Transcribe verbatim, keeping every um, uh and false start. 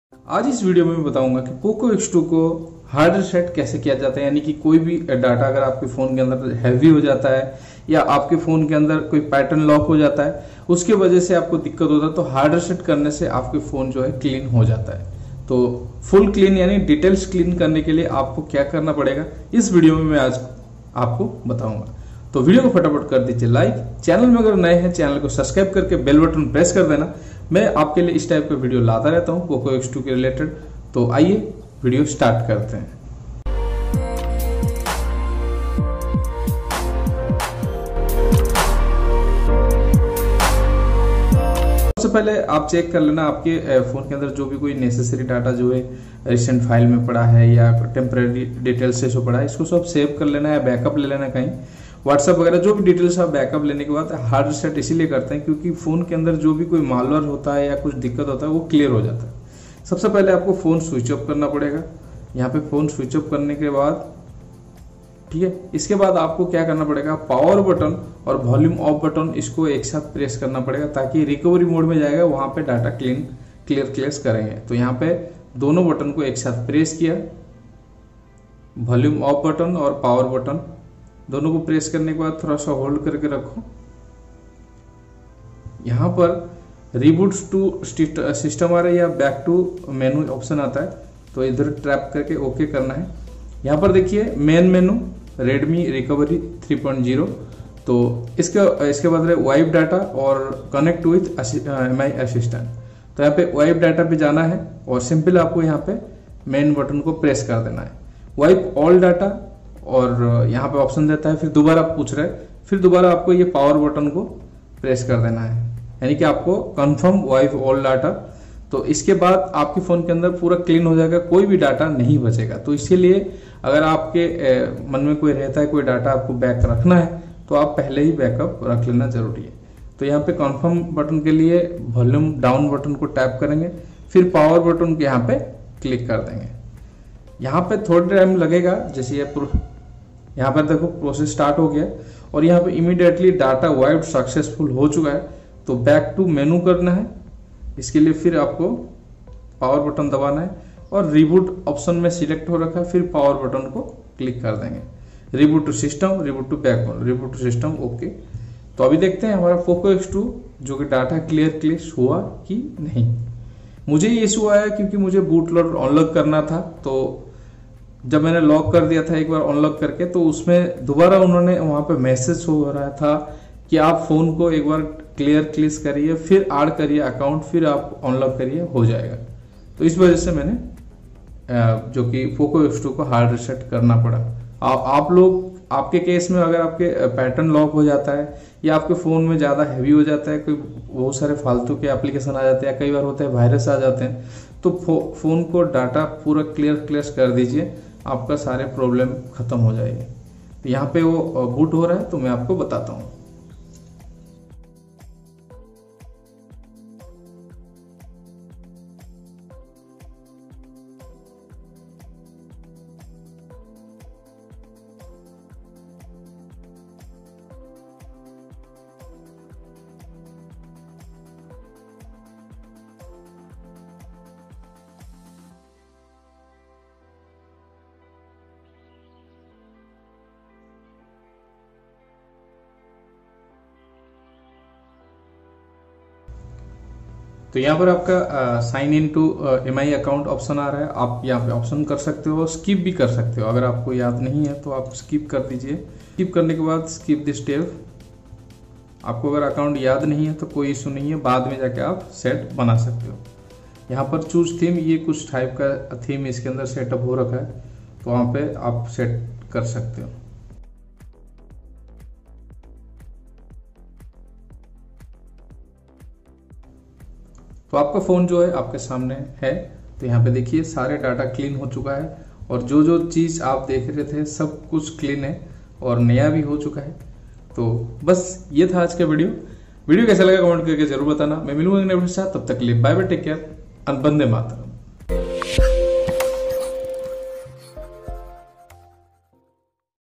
आज इस वीडियो में मैं बताऊंगा कि पोको एक्स टू को हार्ड रीसेट कैसे किया जाता है। यानी कि कोई भी डाटा अगर आपके फोन के अंदर हैवी हो जाता है या आपके फोन के अंदर कोई पैटर्न लॉक हो जाता है, उसके वजह से आपको दिक्कत होता है, तो हार्ड रीसेट करने से आपके फोन जो है क्लीन हो जाता है। तो फुल क्लीन यानी डिटेल्स क्लीन करने के लिए आपको क्या करना पड़ेगा, इस वीडियो में मैं आज आपको बताऊंगा। तो वीडियो को फटाफट कर दीजिए लाइक, चैनल में अगर नए हैं चैनल को सब्सक्राइब करके बेल बटन प्रेस कर देना। मैं आपके लिए इस टाइप का वीडियो लाता रहता हूं पोको एक्स टू के रिलेटेड। तो आइए वीडियो स्टार्ट करते हैं। सबसे पहले आप चेक कर लेना आपके फोन के अंदर जो भी कोई नेसेसरी डाटा जो है रिसेंट फाइल में पड़ा है या टेम्पररी डिटेल्स से जो पड़ा है, इसको सब सेव कर लेना है, बैकअप ले लेना कहीं व्हाट्सएप वगैरह जो भी डिटेल्स आप बैकअप लेने के बाद हार्ड रीसेट इसीलिए करते हैं क्योंकि फोन के अंदर जो भी कोई मालवेयर होता है या कुछ दिक्कत होता है वो क्लियर हो जाता है। सबसे पहले आपको फोन स्विच ऑफ करना पड़ेगा। यहाँ पे फोन स्विच ऑफ करने के बाद ठीक है, इसके बाद आपको क्या करना पड़ेगा, पावर बटन और वॉल्यूम ऑफ बटन इसको एक साथ प्रेस करना पड़ेगा ताकि रिकवरी मोड में जाएगा, वहां पे डाटा क्लीन क्लियर क्लेस करेंगे। तो यहाँ पे दोनों बटन को एक साथ प्रेस किया, वॉल्यूम ऑफ बटन और पावर बटन दोनों को प्रेस करने के बाद थोड़ा सा होल्ड करके रखो। यहां पर रिबूट टू सिस्टम आ रहा है या बैक टू मेनू ऑप्शन आता है, तो इधर ट्रैप करके ओके करना है। यहाँ पर देखिए main menu Redmi recovery three point zero, तो इसके इसके बाद वाइप डाटा और connect with M I assistant. तो यहाँ पे वाइप डाटा पे जाना है और सिंपल आपको यहाँ पे मेन बटन को प्रेस कर देना है। वाइप ऑल डाटा और यहाँ पे ऑप्शन देता है, फिर दोबारा पूछ रहा है, फिर दोबारा आपको ये पावर बटन को प्रेस कर देना है, यानी कि आपको कंफर्म वाइप ऑल डाटा। तो इसके बाद आपके फोन के अंदर पूरा क्लीन हो जाएगा, कोई भी डाटा नहीं बचेगा। तो इसीलिए अगर आपके ए, मन में कोई रहता है कोई डाटा आपको बैक रखना है तो आप पहले ही बैकअप रख लेना जरूरी है। तो यहाँ पे कंफर्म बटन के लिए वॉल्यूम डाउन बटन को टैप करेंगे, फिर पावर बटन को यहाँ पे क्लिक कर देंगे। यहाँ पे थोड़ा टाइम लगेगा, जैसे ये यहाँ पर देखो प्रोसेस स्टार्ट हो गया और यहाँ पे इमीडिएटली डाटा वाइप सक्सेसफुल हो चुका है। तो बैक टू मेनू करना है, इसके लिए फिर आपको पावर बटन दबाना है और रिबूट ऑप्शन में सिलेक्ट हो रखा है, फिर पावर बटन को क्लिक कर देंगे। Reboot to system, reboot to back, reboot to system, okay. तो अभी देखते हैं हमारा पोको एक्स टू जो कि डाटा क्लियर क्लियर हुआ कि नहीं। मुझे ये इशू आया क्योंकि मुझे बूट लोडर अनलॉक करना था, तो जब मैंने लॉक कर दिया था एक बार अनलॉक करके, तो उसमें दोबारा उन्होंने वहां पे मैसेज हो रहा था कि आप फोन को एक बार क्लियर क्लिस करिए, फिर ऐड करिए अकाउंट, फिर आप अनलॉक करिए, हो जाएगा। तो इस वजह से मैंने जो कि पोको एक्स टू को हार्ड रीसेट करना पड़ा। आ, आप लोग आपके केस में अगर आपके पैटर्न लॉक हो जाता है या आपके फोन में ज्यादा हैवी हो जाता है, कोई बहुत सारे फालतू के एप्लीकेशन आ जाते हैं, कई बार होता है वायरस आ जाते हैं, तो फो, फोन को डाटा पूरा क्लियर क्लियर कर दीजिए, आपका सारे प्रॉब्लम खत्म हो जाएंगे। तो यहाँ पे वो बूट हो रहा है तो मैं आपको बताता हूँ। तो यहाँ पर आपका sign in to M I account option आ रहा है, आप यहाँ पे ऑप्शन कर सकते हो, स्किप भी कर सकते हो। अगर आपको याद नहीं है तो आप स्किप कर दीजिए। स्किप करने के बाद स्किप दिस स्टेप। आपको अगर अकाउंट याद नहीं है तो कोई इशू नहीं है, बाद में जाके आप सेट बना सकते हो। यहाँ पर चूज थीम, ये कुछ टाइप का थीम इसके अंदर सेटअप हो रखा है, तो वहाँ पे आप सेट कर सकते हो। तो आपका फोन जो है आपके सामने है। तो यहाँ पे देखिए सारे डाटा क्लीन हो चुका है और जो जो चीज आप देख रहे थे सब कुछ क्लीन है और नया भी हो चुका है। तो बस ये था आज का वीडियो। वीडियो कैसा लगा कमेंट करके जरूर बताना। मैं मिलूंगा नेक्स्ट साथ, तब तक के लिए बाय बाय, टेक केयर, वंदे मातरम।